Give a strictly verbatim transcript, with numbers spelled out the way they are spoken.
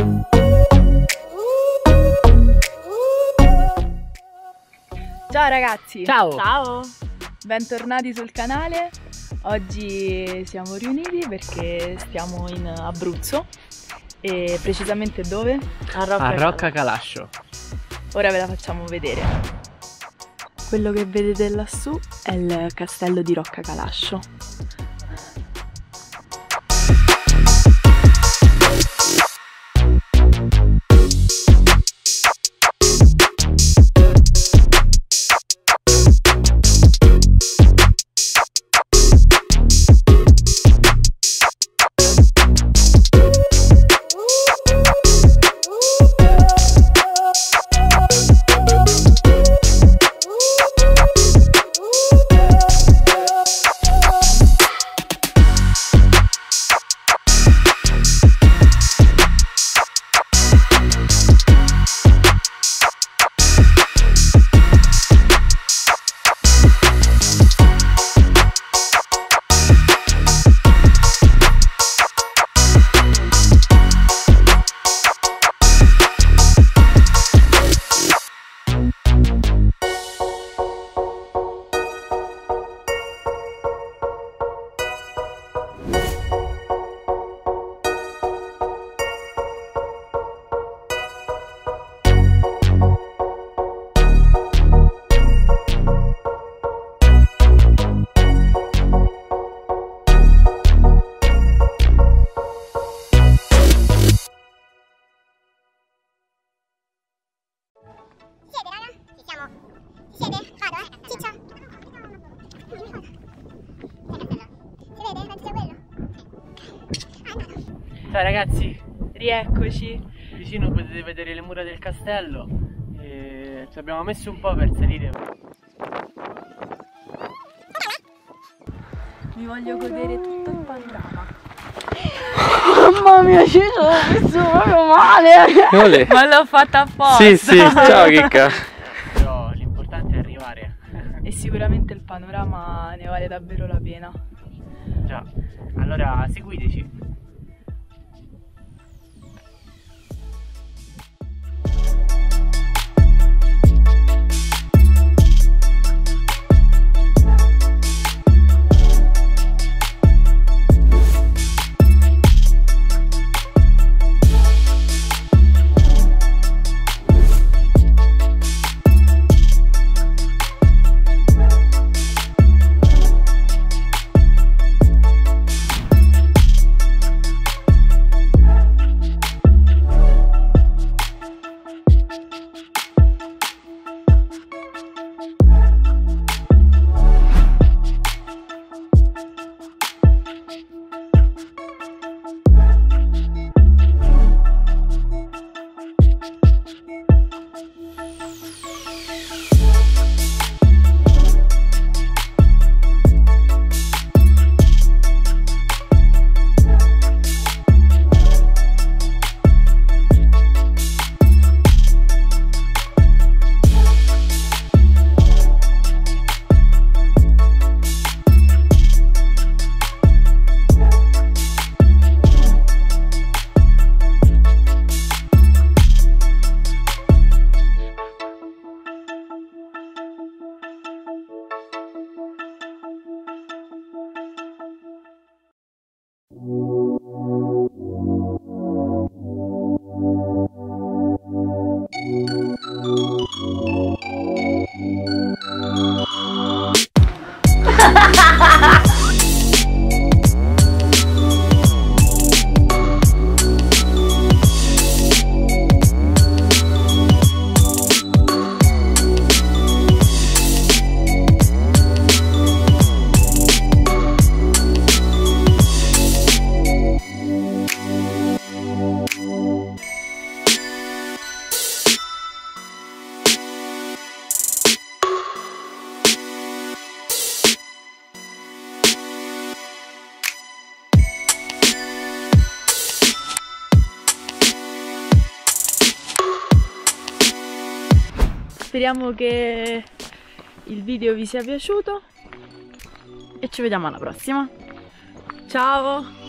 Ciao ragazzi! Ciao! Ciao! Bentornati sul canale. Oggi siamo riuniti perché stiamo in Abruzzo e precisamente dove? A Rocca, a Rocca Calascio. Ora ve la facciamo vedere. Quello che vedete lassù è il castello di Rocca Calascio. Ciao ragazzi, Rieccoci. vicino potete vedere le mura del castello e ci abbiamo messo un po' per salire. Mi voglio godere tutto il panorama. Mamma mia, ci sono messo proprio male! Ma l'ho fatta apposta! Sì, sì, ciao Chicca! Però l'importante è arrivare. E sicuramente il panorama ne vale davvero la pena. Già, allora seguiteci. Speriamo che il video vi sia piaciuto e ci vediamo alla prossima. Ciao!